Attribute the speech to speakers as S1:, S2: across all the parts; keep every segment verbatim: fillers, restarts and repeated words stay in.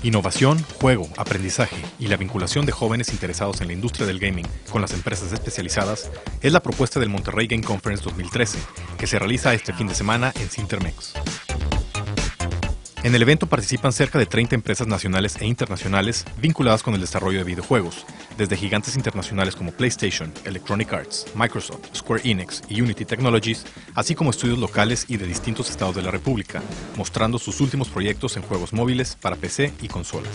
S1: Innovación, juego, aprendizaje y la vinculación de jóvenes interesados en la industria del gaming con las empresas especializadas es la propuesta del Monterrey Game Conference dos mil trece, que se realiza este fin de semana en Cintermex. En el evento participan cerca de treinta empresas nacionales e internacionales vinculadas con el desarrollo de videojuegos, desde gigantes internacionales como PlayStation, Electronic Arts, Microsoft, Square Enix y Unity Technologies, así como estudios locales y de distintos estados de la República, mostrando sus últimos proyectos en juegos móviles para P C y consolas.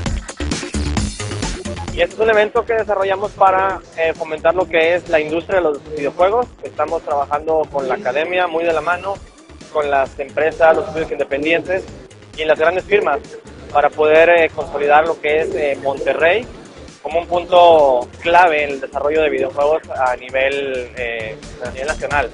S2: Y este es un evento que desarrollamos para eh, fomentar lo que es la industria de los videojuegos. Estamos trabajando con la academia muy de la mano, con las empresas, los estudios independientes y las grandes firmas para poder eh, consolidar lo que es eh, Monterrey como un punto clave en el desarrollo de videojuegos a nivel, eh, a nivel nacional.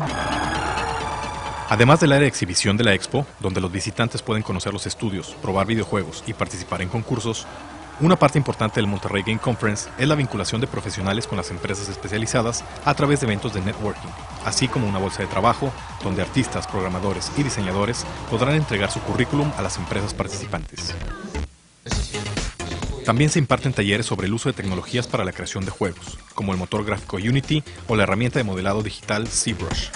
S1: Además del área de exhibición de la Expo, donde los visitantes pueden conocer los estudios, probar videojuegos y participar en concursos, una parte importante del Monterrey Game Conference es la vinculación de profesionales con las empresas especializadas a través de eventos de networking, así como una bolsa de trabajo donde artistas, programadores y diseñadores podrán entregar su currículum a las empresas participantes. También se imparten talleres sobre el uso de tecnologías para la creación de juegos, como el motor gráfico Unity o la herramienta de modelado digital ZBrush.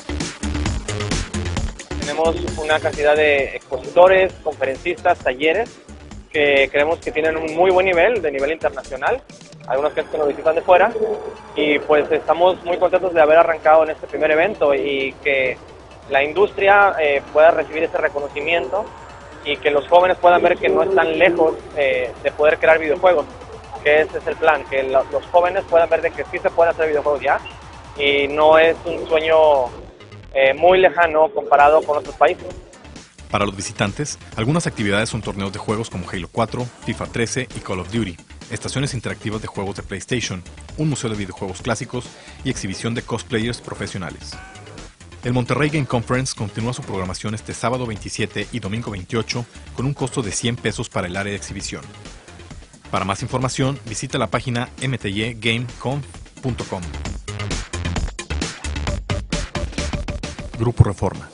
S2: Tenemos una cantidad de expositores, conferencistas, talleres que creemos que tienen un muy buen nivel, de nivel internacional, algunos que nos visitan de fuera, y pues estamos muy contentos de haber arrancado en este primer evento y que la industria eh, pueda recibir ese reconocimiento y que los jóvenes puedan ver que no están lejos eh, de poder crear videojuegos, que ese es el plan, que lo, los jóvenes puedan ver de que sí se pueden hacer videojuegos ya y no es un sueño eh, muy lejano comparado con otros países.
S1: Para los visitantes, algunas actividades son torneos de juegos como Halo cuatro, FIFA trece y Call of Duty, estaciones interactivas de juegos de PlayStation, un museo de videojuegos clásicos y exhibición de cosplayers profesionales. El Monterrey Game Conference continúa su programación este sábado veintisiete y domingo veintiocho con un costo de cien pesos para el área de exhibición. Para más información, visita la página m t y game conf punto com. Grupo Reforma.